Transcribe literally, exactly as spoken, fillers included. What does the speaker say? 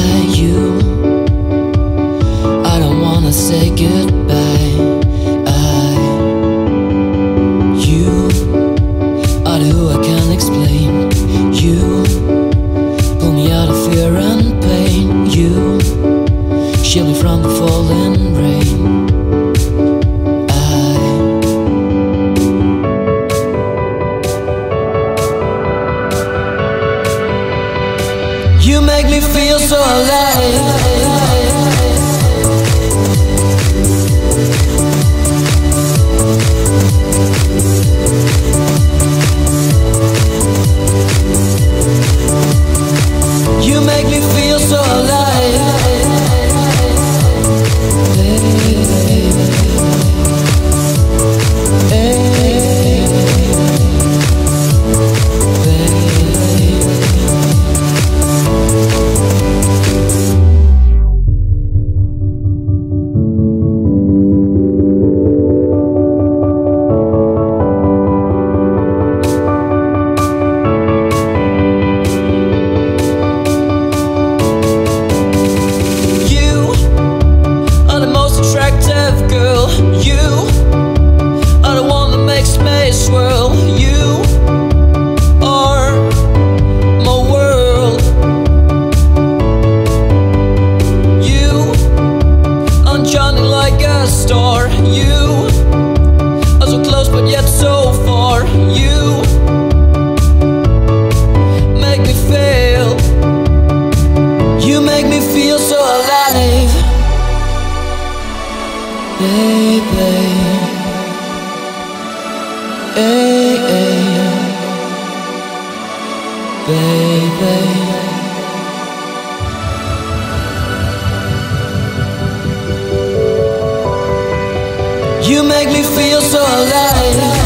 by you. I don't wanna say goodbye. I, you are the who I can't explain. You pull me out of fear and pain. You shield me from the falling rain. You make me feel so alive. You make me feel so alive. Attractive girl, you are the one that makes me swirl. You are my world. You are shining like a star. You are so close but yet so far. You make me feel. You make me feel so alive. Baby, hey, hey, baby. You make me feel so alive.